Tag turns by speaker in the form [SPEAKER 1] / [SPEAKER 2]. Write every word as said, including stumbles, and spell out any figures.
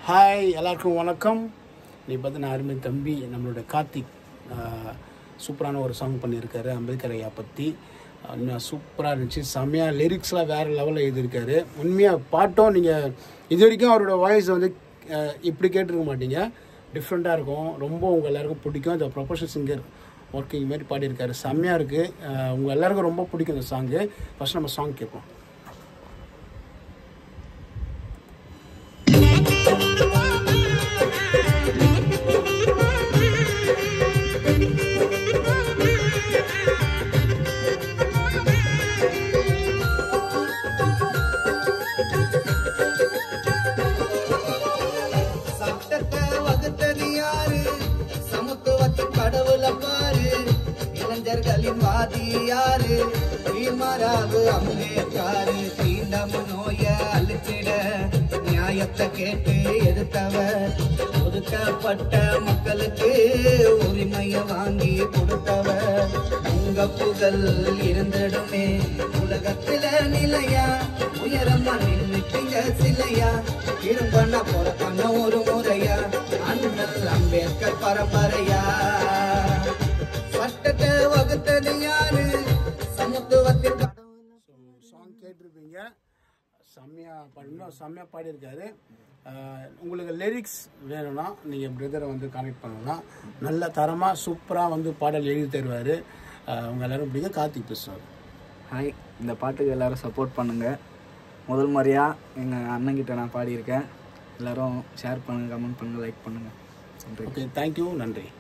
[SPEAKER 1] Hi எல்லாருக்கும் வணக்கம். நீ பார்த்தீங்கன்னா அருமை தம்பி நம்மளோட கார்த்திக் சூப்பரான ஒரு சாங் பண்ணியிருக்காரு அம்பேத்கர் ஐயா பற்றி. இன்னும் சூப்பராக இருந்துச்சு, செம்மையாக லிரிக்ஸ்லாம் வேறு லெவலில் எழுதியிருக்காரு. உண்மையாக பாட்டும் நீங்கள் இது வரைக்கும் அவரோட வாய்ஸ் வந்து இப்படி கேட்டிருக்க மாட்டீங்க, டிஃப்ரெண்ட்டாக இருக்கும். ரொம்ப உங்கள் எல்லாருக்கும் பிடிக்கும். இந்த ப்ரொஃபஷனல் சிங்கர் ஒர்க்கிங் மாரி பாடியிருக்காரு, செம்மையாக இருக்குது. உங்கள் எல்லாருக்கும் ரொம்ப பிடிக்கும் இந்த சாங்கு. ஃபஸ்ட் நம்ம சாங் கேட்போம்.
[SPEAKER 2] இளைஞர்களின் வாதியாரு பீமராவு அம்பேத்கர் தீண்டம் நோய அழிச்சிட நியாயத்தை கேட்டு எதிர்த்தவர், ஒதுக்கப்பட்ட மக்களுக்கு உரிமையை வாங்கி கொடுத்தவர். உங்க புகழ் இருந்திடுமே உலகத்தில நிலையா, உயரமா நின்னுட்டீங்க சிலையா, திரும்பண்ண பொறப்பண்ண ஒரு முறையா, அண்ணல் அம்பேத்கர் பரம்பரையா. சட்டத்தை வகுத்தது யாரு, சமத்துவத்தின்
[SPEAKER 1] சாங் கேட்டிருப்பீங்க, செம்மையாக பாடணும், செம்மையாக பாடியிருக்காரு. உங்களுக்கு லிரிக்ஸ் வேணும்னா நீங்கள் பிரதரை வந்து கனெக்ட் பண்ணலாம். நல்ல தரமாக சூப்பராக வந்து பாடல் எழுதி தருவார். உங்கள் எல்லோரும் பிடிக்கும். கார்த்திக் பேசுவார்.
[SPEAKER 3] ஹாய், இந்த பாட்டுக்கு எல்லோரும் சப்போர்ட் பண்ணுங்கள். முதல் முறையாக எங்கள் அண்ணன்கிட்ட நான் பாடியிருக்கேன். எல்லோரும் ஷேர் பண்ணுங்கள், கமெண்ட் பண்ணுங்கள், லைக் பண்ணுங்கள்.
[SPEAKER 1] ஓகே, தேங்க்யூ, நன்றி.